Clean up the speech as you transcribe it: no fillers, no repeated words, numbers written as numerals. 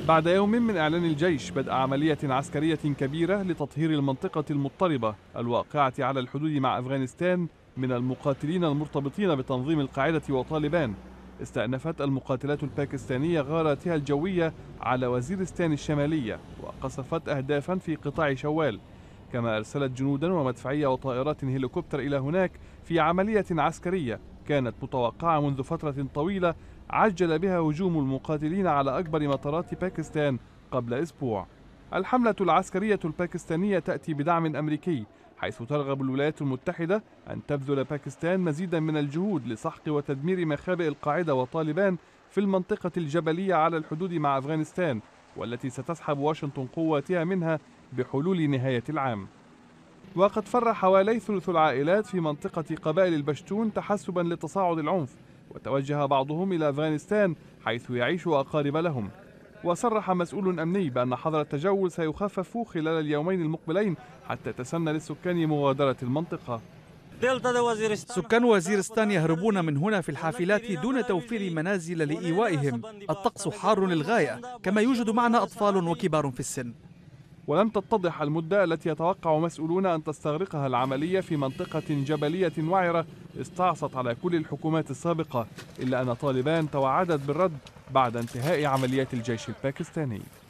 بعد يوم من إعلان الجيش بدء عملية عسكرية كبيرة لتطهير المنطقة المضطربة الواقعة على الحدود مع أفغانستان من المقاتلين المرتبطين بتنظيم القاعدة وطالبان، استأنفت المقاتلات الباكستانية غاراتها الجوية على وزيرستان الشمالية وقصفت أهدافا في قطاع شوال، كما أرسلت جنودا ومدفعية وطائرات هليكوبتر إلى هناك في عملية عسكرية كانت متوقعة منذ فترة طويلة عجل بها هجوم المقاتلين على أكبر مطارات باكستان قبل أسبوع. الحملة العسكرية الباكستانية تأتي بدعم أمريكي، حيث ترغب الولايات المتحدة أن تبذل باكستان مزيدا من الجهود لسحق وتدمير مخابئ القاعدة وطالبان في المنطقة الجبلية على الحدود مع أفغانستان، والتي ستسحب واشنطن قواتها منها بحلول نهاية العام. وقد فر حوالي ثلث العائلات في منطقة قبائل البشتون تحسبا لتصاعد العنف، وتوجه بعضهم إلى أفغانستان حيث يعيش أقارب لهم. وصرح مسؤول أمني بأن حظر التجول سيخفف خلال اليومين المقبلين حتى تسنى للسكان مغادرة المنطقة. سكان وزيرستان يهربون من هنا في الحافلات دون توفير منازل لإيوائهم. الطقس حار للغاية، كما يوجد معنا أطفال وكبار في السن. ولم تتضح المدة التي يتوقع مسؤولون أن تستغرقها العملية في منطقة جبلية وعرة استعصت على كل الحكومات السابقة، إلا أن طالبان توعدت بالرد بعد انتهاء عمليات الجيش الباكستاني.